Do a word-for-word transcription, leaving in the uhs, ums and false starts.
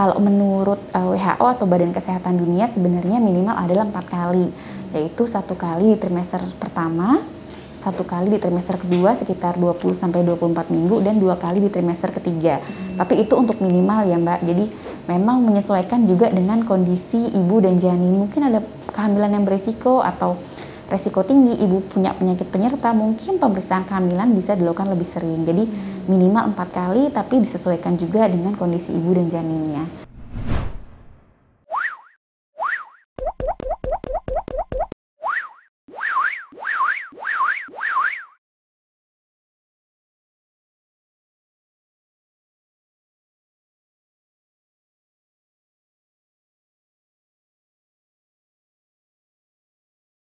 Kalau menurut uh, W H O atau Badan Kesehatan Dunia sebenarnya minimal adalah empat kali, yaitu satu kali di trimester pertama, satu kali di trimester kedua sekitar dua puluh sampai dua puluh empat minggu, dan dua kali di trimester ketiga. Tapi itu untuk minimal ya Mbak, jadi memang menyesuaikan juga dengan kondisi ibu dan janin. Mungkin ada kehamilan yang berisiko atau resiko tinggi, ibu punya penyakit penyerta, mungkin pemeriksaan kehamilan bisa dilakukan lebih sering. Jadi minimal empat kali, tapi disesuaikan juga dengan kondisi ibu dan janinnya.